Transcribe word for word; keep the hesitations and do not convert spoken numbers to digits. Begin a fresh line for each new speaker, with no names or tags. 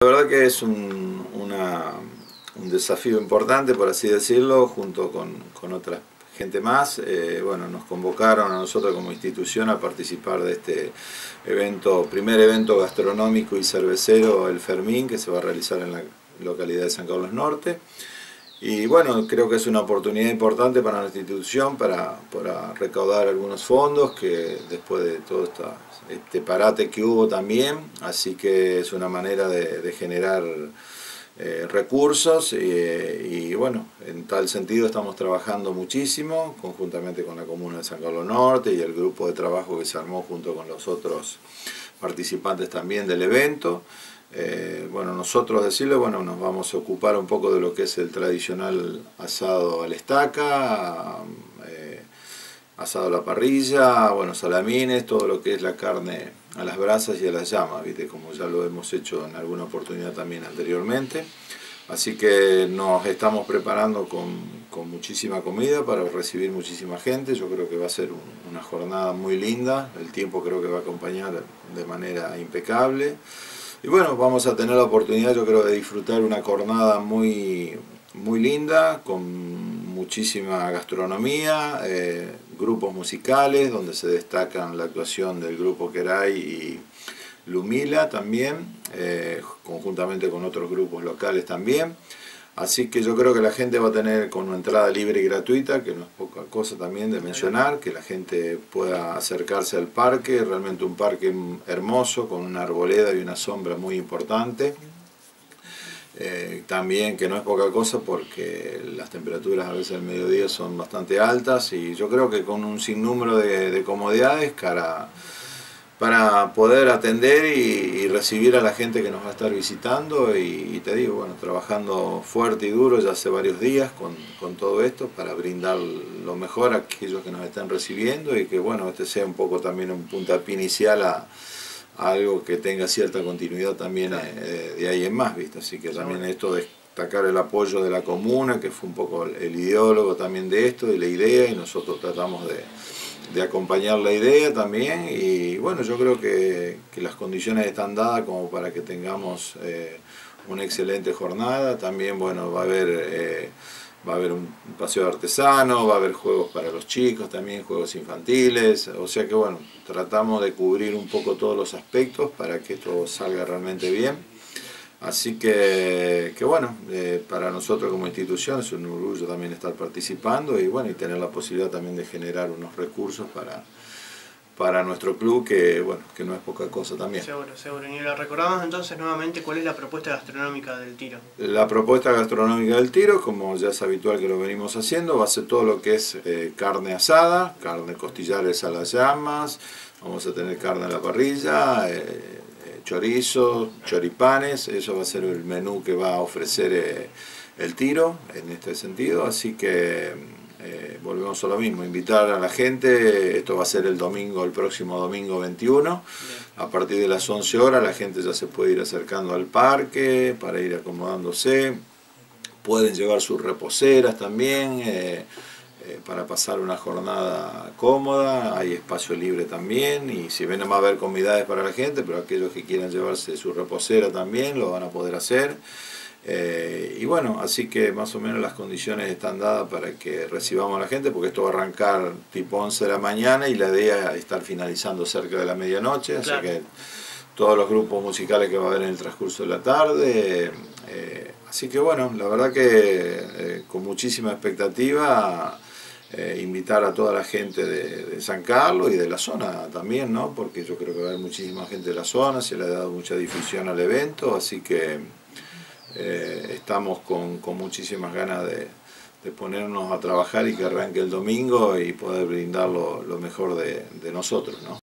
La verdad que es un, una, un desafío importante, por así decirlo, junto con, con otra gente más. Eh, bueno, nos convocaron a nosotros como institución a participar de este evento, primer evento gastronómico y cervecero, el Fermín, que se va a realizar en la localidad de San Carlos Norte. Y bueno, creo que es una oportunidad importante para nuestra institución para, para recaudar algunos fondos que después de todo esta, este parate que hubo también, así que es una manera de, de generar eh, recursos y, y bueno, en tal sentido estamos trabajando muchísimo conjuntamente con la Comuna de San Carlos Norte y el grupo de trabajo que se armó junto con los otros participantes también del evento. Eh, bueno, nosotros decirle, bueno, nos vamos a ocupar un poco de lo que es el tradicional asado a la estaca, eh, asado a la parrilla, bueno, salamines, todo lo que es la carne a las brasas y a las llamas, ¿viste? Como ya lo hemos hecho en alguna oportunidad también anteriormente. Así que nos estamos preparando con, con muchísima comida para recibir muchísima gente. Yo creo que va a ser un, una jornada muy linda, el tiempo creo que va a acompañar de manera impecable. Y bueno, vamos a tener la oportunidad, yo creo, de disfrutar una jornada muy, muy linda, con muchísima gastronomía, eh, grupos musicales, donde se destacan la actuación del grupo Queray y Lumila también, eh, conjuntamente con otros grupos locales también. Así que yo creo que la gente va a tener con una entrada libre y gratuita, que no es poca cosa también de mencionar, que la gente pueda acercarse al parque, realmente un parque hermoso, con una arboleda y una sombra muy importante. Eh, también que no es poca cosa porque las temperaturas a veces al mediodía son bastante altas y yo creo que con un sinnúmero de, de comodidades cara para poder atender y, y recibir a la gente que nos va a estar visitando y, y te digo, bueno, trabajando fuerte y duro ya hace varios días con, con todo esto para brindar lo mejor a aquellos que nos están recibiendo y que bueno, este sea un poco también un puntapié inicial a, a algo que tenga cierta continuidad también claro. eh, de ahí en más, ¿viste? Así que también esto de destacar el apoyo de la comuna, que fue un poco el ideólogo también de esto, de la idea, y nosotros tratamos de de acompañar la idea también y bueno, yo creo que, que las condiciones están dadas como para que tengamos eh, una excelente jornada. También bueno, va a haber eh, va a haber un paseo artesano, va a haber juegos para los chicos también, juegos infantiles, o sea que bueno, tratamos de cubrir un poco todos los aspectos para que esto salga realmente bien. Así que, que bueno, eh, para nosotros como institución es un orgullo también estar participando y bueno, y tener la posibilidad también de generar unos recursos para, para nuestro club, que bueno, que no es poca cosa también.
Seguro, seguro. Y le recordamos entonces nuevamente cuál es la propuesta gastronómica del Tiro.
La propuesta gastronómica del Tiro, como ya es habitual que lo venimos haciendo, va a ser todo lo que es eh, carne asada, carne costillares a las llamas, vamos a tener carne a la parrilla, eh, chorizo, choripanes, eso va a ser el menú que va a ofrecer eh, el Tiro en este sentido, así que eh, volvemos a lo mismo, invitar a la gente, esto va a ser el domingo, el próximo domingo veintiuno, a partir de las once horas la gente ya se puede ir acercando al parque para ir acomodándose, pueden llevar sus reposeras también, eh, Eh, para pasar una jornada cómoda, hay espacio libre también y si ven va a haber convidades para la gente, pero aquellos que quieran llevarse su reposera también lo van a poder hacer. Eh, y bueno, así que más o menos las condiciones están dadas para que recibamos a la gente, porque esto va a arrancar tipo once de la mañana y la idea es estar finalizando cerca de la medianoche, claro. Así que todos los grupos musicales que va a haber en el transcurso de la tarde. Eh, así que bueno, la verdad que eh, con muchísima expectativa. Eh, invitar a toda la gente de, de San Carlos y de la zona también, ¿no? Porque yo creo que va a haber muchísima gente de la zona, se le ha dado mucha difusión al evento, así que eh, estamos con, con muchísimas ganas de, de ponernos a trabajar y que arranque el domingo y poder brindar lo, lo mejor de, de nosotros, ¿no?